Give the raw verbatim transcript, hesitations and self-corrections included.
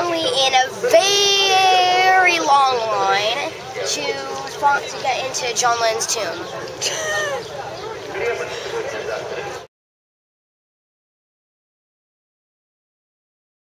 currently in a very long line to, to get into John Lennon's tomb.